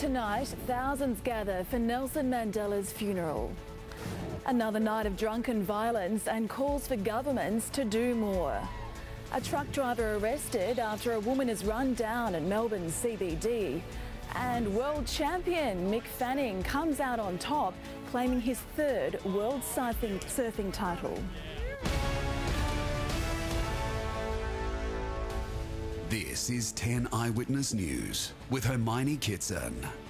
Tonight, thousands gather for Nelson Mandela's funeral. Another night of drunken violence and calls for governments to do more. A truck driver arrested after a woman is run down at Melbourne's CBD. And world champion Mick Fanning comes out on top, claiming his third world surfing title. This is 10 Eyewitness News with Hermione Kitson.